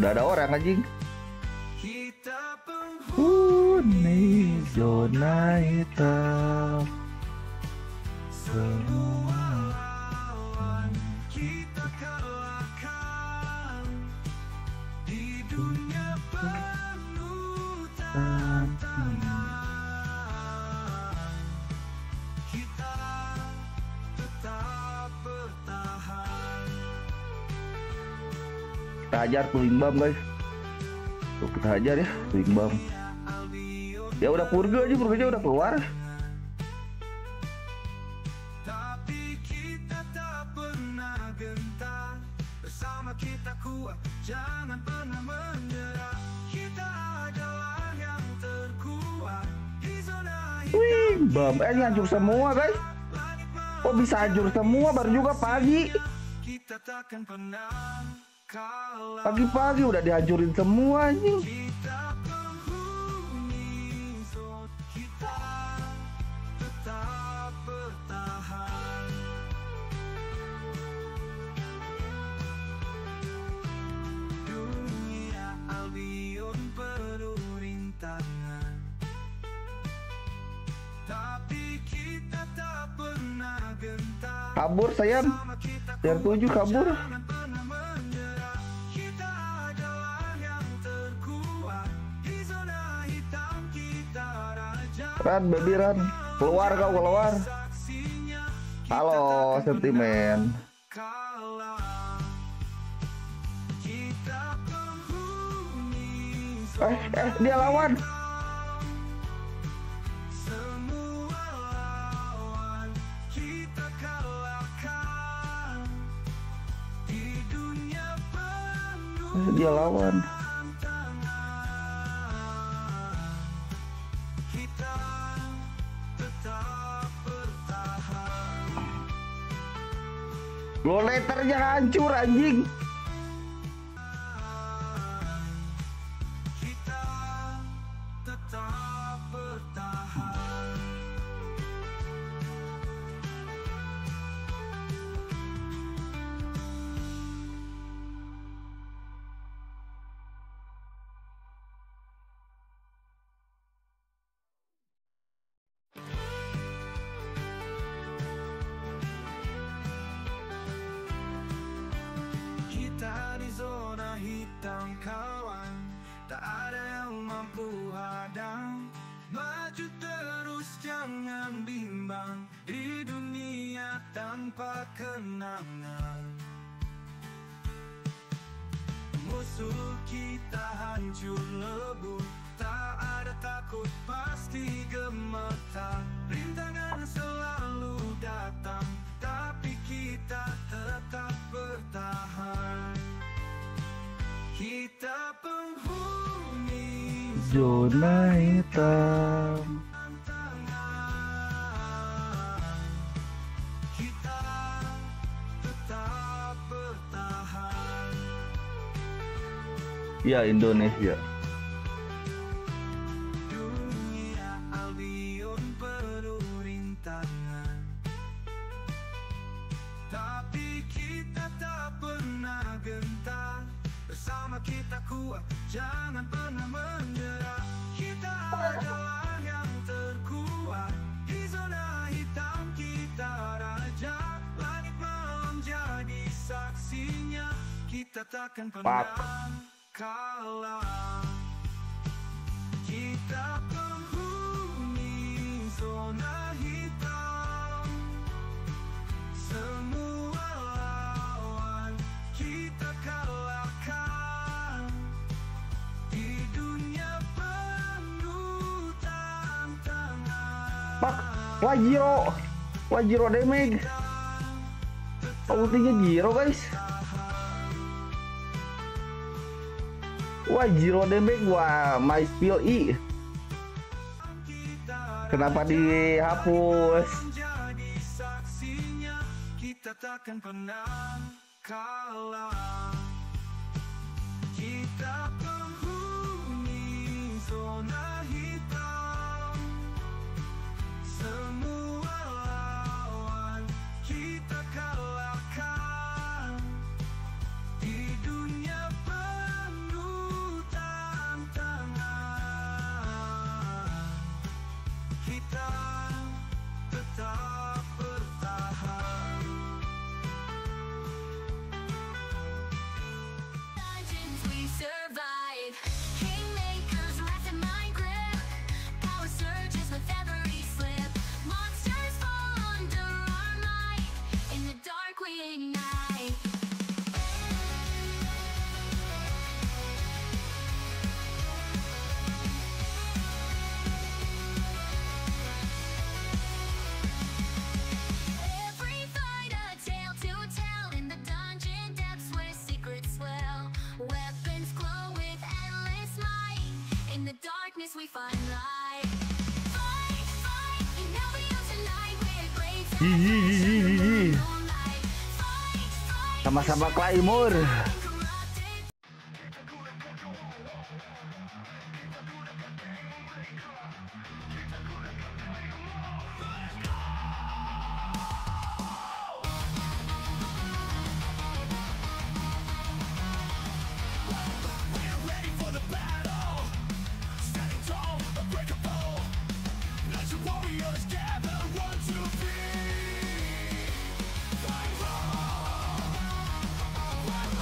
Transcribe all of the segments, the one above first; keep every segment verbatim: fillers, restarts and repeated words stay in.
udah ada orang anjing. Huni zona hitam. Semua kita kalahkan di dunia penuh tantangan. Kita tetap bertahan. Kita hajar puling bam guys. Tuh, kita hajar ya puling bam. Ya udah purge aja, purge udah keluar. Tapi kita tak pernah gentar. Bersama kita kuat, jangan pernah menyerah. Kita adalah yang terkuat di zona hitam. Wih, bam, eh hancur semua guys. Oh bisa hancur semua baru juga pagi. Kita takkan pernah kalah. Pagi-pagi udah dihancurin semua anjing. Kita penghuni zona, kita tetap bertahan. Dunia Albion penuh rintangan, tapi kita tak pernah gentar. Kabur sayang, biar tujuh kabur. Ran, baby Ran, keluar kau keluar. Halo sentimen. Eh, eh dia lawan. Eh, dia lawan. Lo letternya hancur anjing. Kita tetap bertahan. Di zona hitam kawan, tak ada yang mampu hadang. Maju terus jangan bimbang, di dunia tanpa kenangan. Musuh kita hancur lebur, tak ada takut pasti gemetar. Rintangan selalu datang, tapi kita tetap bertahan. Kita penghuni zona hitam. Kita tetap bertahan. Ya Indonesia. Dunia Albion penuh rintangan, tapi kita tak pernah gentar. Bersama kita kuat, jangan pernah menyerah. Kita adalah yang terkuat di zona hitam. Kita raja, langit malam jadi saksinya. Kita takkan pernah kalah. Kita penghuni zona hitam. Semua lawan kita kalahkan di dunia penuh tantangan. Pak, Wajiro, Wajiro damage. Ultinya Jiro guys. Wajiro damage, wah, my skill E. Kenapa dihapus? Kita takkan pernah kalah. Kita penghuni zona hitam. Semua lawan kita kalahkan di dunia penuh kita tetap bertahan. Dungeons we survive, kingmakers wrath in my grip, power surges with every slip, monsters fall under our might, in the dark we ignite. Every fight a tale to tell, in the dungeon depths where secrets swell, weapons glow with endless might, in the darkness we find light. Fight, fight, you never use a night with blades that Ih, ih, ih, ih, ih. moonlight. Fight, fight, Sama-sama Claymore. corrupted. Ready for the battle, standing tall, unbreakable. Legend warriors gather, one, two, three. Fight on, fight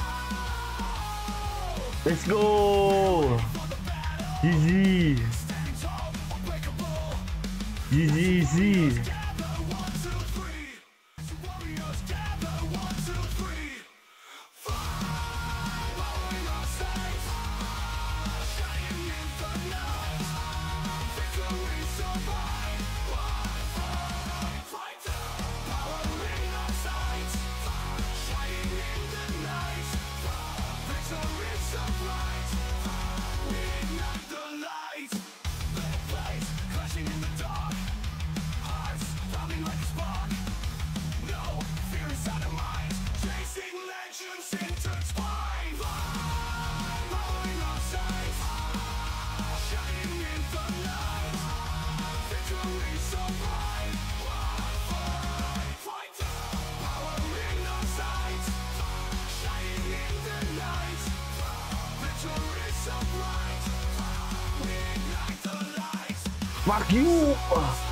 on. Let's go. Easy. Standing tall, unbreakable. Easy, easy. Gather, one, two, three. Legend warriors gather, one, two, three. Fight, following our sights, shining in the night. Victory so bright, one, fight, fight on. Powering our sights, shining in the night. Victory so bright, we ignite the light. Blades crashing in the dark, hearts throbbing like a spark. No fear inside our minds, chasing legends intertwined. Fly, following our sights, shining in the night. Victory so bright, one fight, fight on. Powering our sights, shining in the night. Victory so bright, we ignite the light. Fuck you.